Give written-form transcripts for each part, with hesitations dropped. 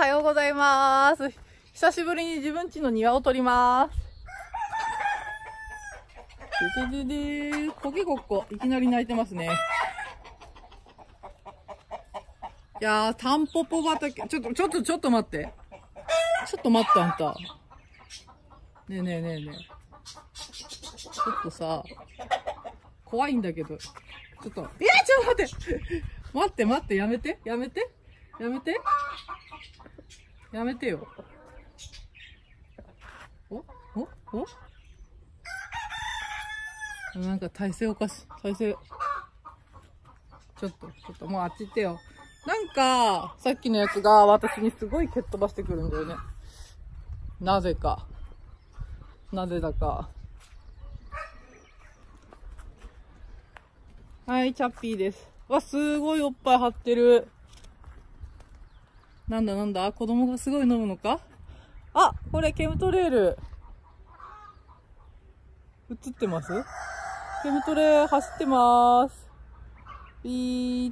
ようございます。久しぶりに自分家の庭を撮ります。コケコッコ、いきなり鳴いてますね。いやー、タンポポ畑、ちょっと待って。ちょっと待って、あんた。ねえねえねえねえ。ちょっとさ、怖いんだけど。ちょっと待って。待って、やめてよ。なんか体勢おかしい。ちょっと、もうあっち行ってよ。なんか、さっきのやつが私にすごい蹴っ飛ばしてくるんだよね。なぜだか。はい、チャッピーです。わ、すごいおっぱい張ってる。なんだ子供がすごい飲むのか？あ、これケムトレール。映ってます？ケムトレ走ってまーす。ピー。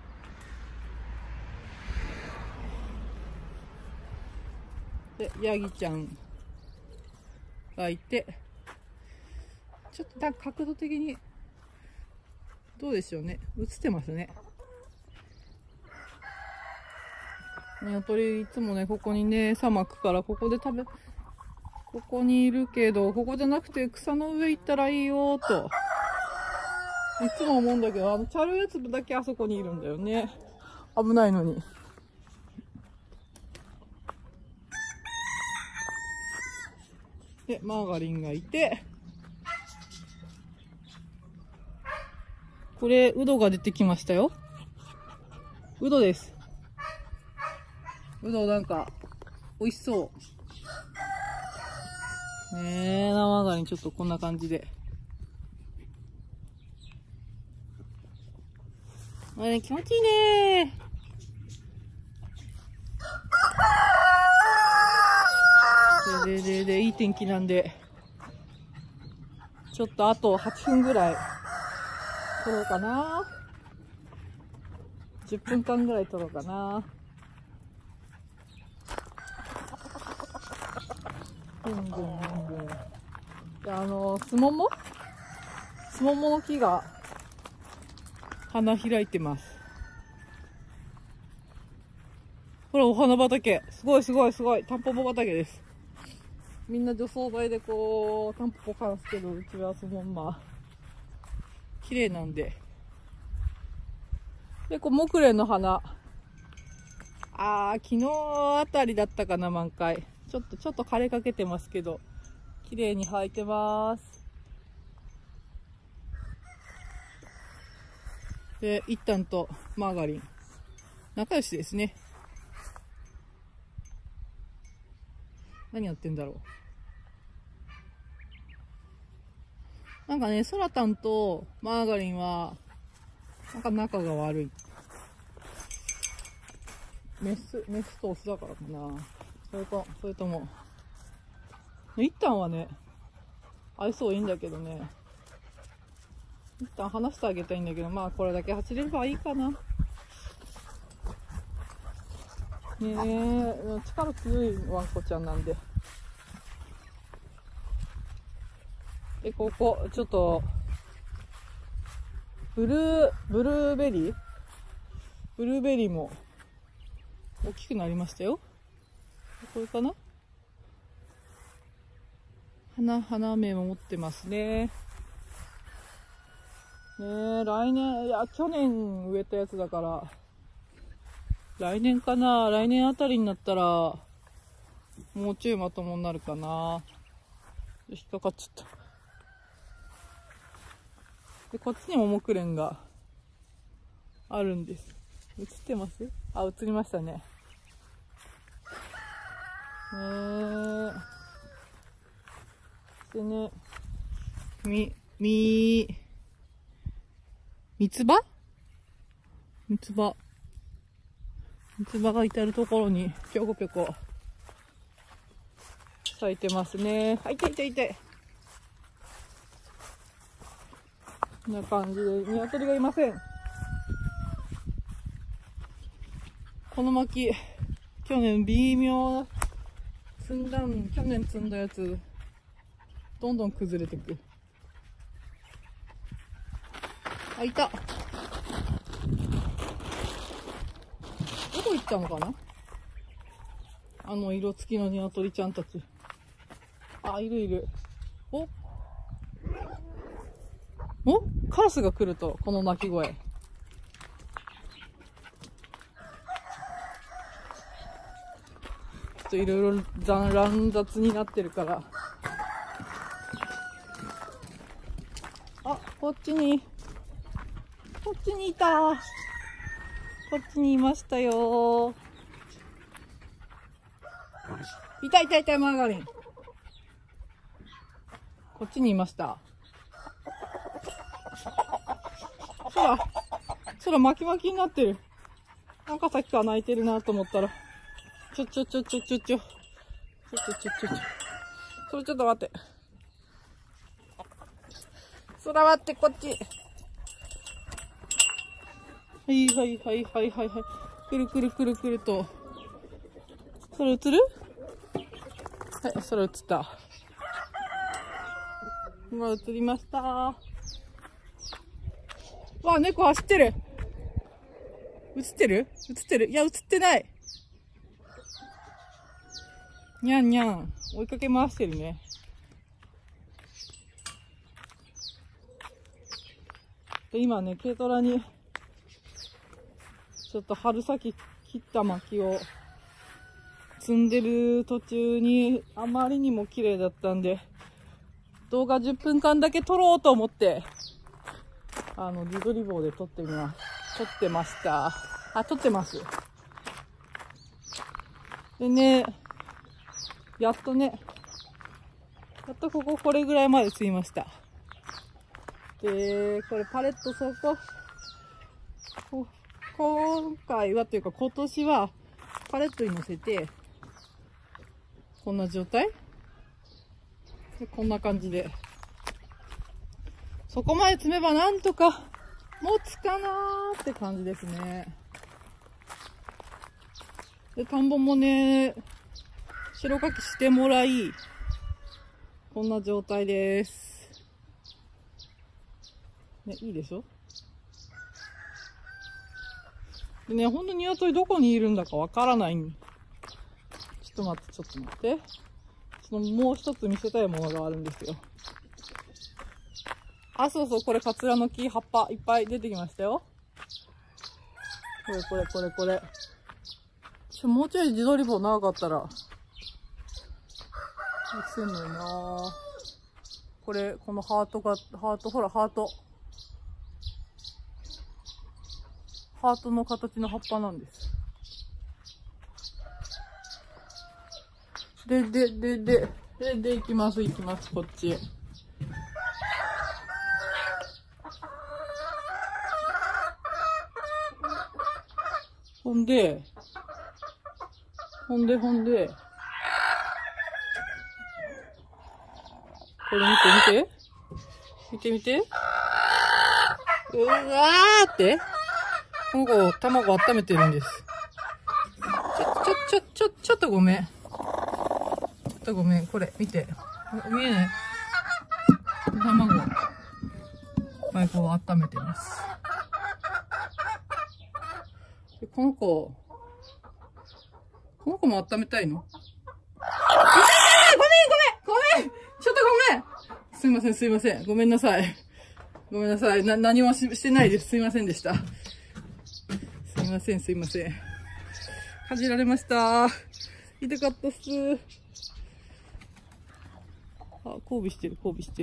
で、ヤギちゃんがいて、ちょっと角度的に、どうでしょうね。映ってますね。鶏いつもね、ここにね、餌まくから、ここにいるけど、ここじゃなくて草の上行ったらいいよーと。いつも思うんだけど、茶色いやつだけあそこにいるんだよね。危ないのに。で、マーガリンがいて、これ、ウドが出てきましたよ。ウドです。ウドなんか、美味しそう。ねえ、マーガリンちょっとこんな感じで。気持ちいいねー。で、いい天気なんで、ちょっとあと8分ぐらい撮ろうかな。10分間ぐらい撮ろうかな。スモモの木が花開いてます。ほら、お花畑。すごい。タンポポ畑です。みんな除草剤でこう、タンポポ枯らすけど、うちはそのまま、綺麗なんで。で、木蓮の花。昨日あたりだったかな、満開。ちょっと枯れかけてますけど、綺麗に咲いてます。で、一旦とマーガリン。仲良しですね。何やってんだろう。なんかね、ソラタンとマーガリンは、なんか仲が悪い。メスとオスだからかな。それとも。一旦はね、愛想いいんだけどね。一旦離してあげたいんだけど、まあこれだけ走れればいいかな。ねえ、力強いワンコちゃんなんで。で、ここ、ちょっと、ブルーベリーも大きくなりましたよ。これかな？花芽も持ってますね。来年、去年植えたやつだから、来年かな？来年あたりになったら、もうちょいまともになるかな。引っかかっちゃった。で、こっちにも木蓮があるんです。映ってます？映りましたね。でね、三つ葉が至るところにぴょこぴょこ咲いてますね。痛い。こんな感じで、鶏がいません。この薪、 去年微妙、去年積んだやつ、どんどん崩れてく。あ、いた。どこ行ったのかな、あの色付きの鶏ちゃんたち。あ、いるいる。おカラスが来ると、この鳴き声。ちょっといろいろ乱雑になってるから。あ、こっちにいた。こっちにいましたよ。いた、マーガリン。こっちにいました。空巻きになってる。なんかさっきから泣いてるなと思ったら。それちょっと待って。空待って、こっち。はい。くると。空映る？はい、空映った。今映りました。わ、猫走ってる。映ってる？いや、映ってない。にゃん。追いかけ回してるね。で、今ね、軽トラに、ちょっと春先切った薪を積んでる途中に、あまりにも綺麗だったんで、動画10分間だけ撮ろうと思って、自撮り棒で撮ってました。撮ってます。でね、やっとこれぐらいまで積みました。で、これパレット今回はというか今年はパレットに乗せて、こんな状態で、こんな感じで。そこまで積めばなんとか持つかなーって感じですね。で、田んぼもね、白かきしてもらい、こんな状態です。ね、いいでしょ？でね、ほんと鶏どこにいるんだかわからない。ちょっと待って。もう一つ見せたいものがあるんですよ。あ、そう、これカツラの木、葉っぱいっぱい出てきましたよ。これ。もうちょい自撮り棒長かったら、映せんのよな。このハート。ハートの形の葉っぱなんです。で、行きます、こっちへ。ほんで、これ見て。うわーって、この子、卵温めてるんです。ちょっとごめん。これ、見て。見えない？卵、パイプを温めてます。で、この子も温めたいの？ごめん！ちょっとごめん！すいません。ごめんなさい。何もしてないです。すいませんでした。すいません。かじられました。痛かったっす。あ、交尾してる。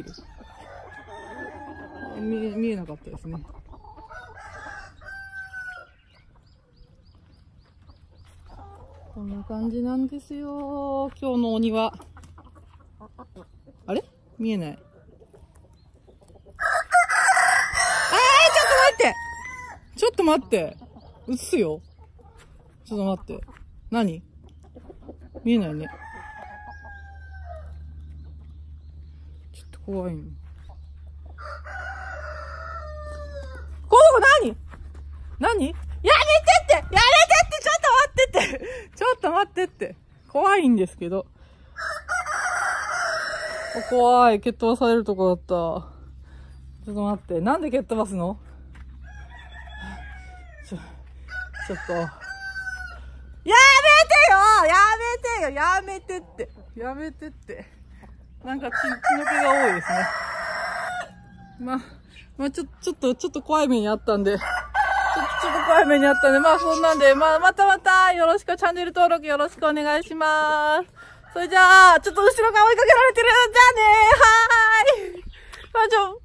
見えなかったですね。こんな感じなんですよ。今日のお庭。あれ？見えない。ちょっと待って。映すよ。ちょっと待って。何？見えないね。ちょっと怖いの。この子何？やめてってちょっと待ってってってちょっと待ってって。怖いんですけど。怖い。蹴っ飛ばされるとこだった。ちょっと待って。なんで蹴っ飛ばすの？ちょっと。やめてって。やめてって。なんか血の気が多いですね。まあ、ちょっと怖い目にあったんで。ちょっと怖い目にあったんで、まあそんなんで、またよろしく、チャンネル登録よろしくお願いします。それじゃあ、ちょっと後ろから追いかけられてる。じゃあねー。はーい。